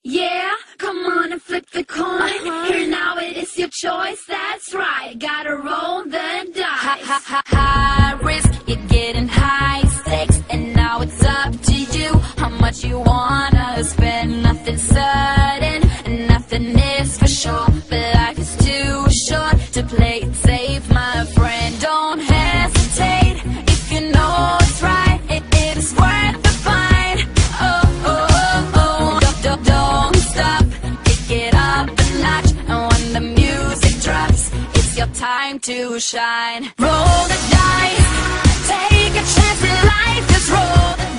Yeah, come on and flip the coin. Here now it is your choice, that's right. Gotta roll the dice. High risk, you're getting high stakes, and now it's up to you how much you wanna spend. Nothing certain, and nothing is for sure, but life is too short to play it safe, my friend. Don't hesitate if you know it's right. It is worth the fight. Don't stop, pick it up a notch, and when the music drops, it's your time to shine. Roll the dice, take a chance in life, just roll the dice.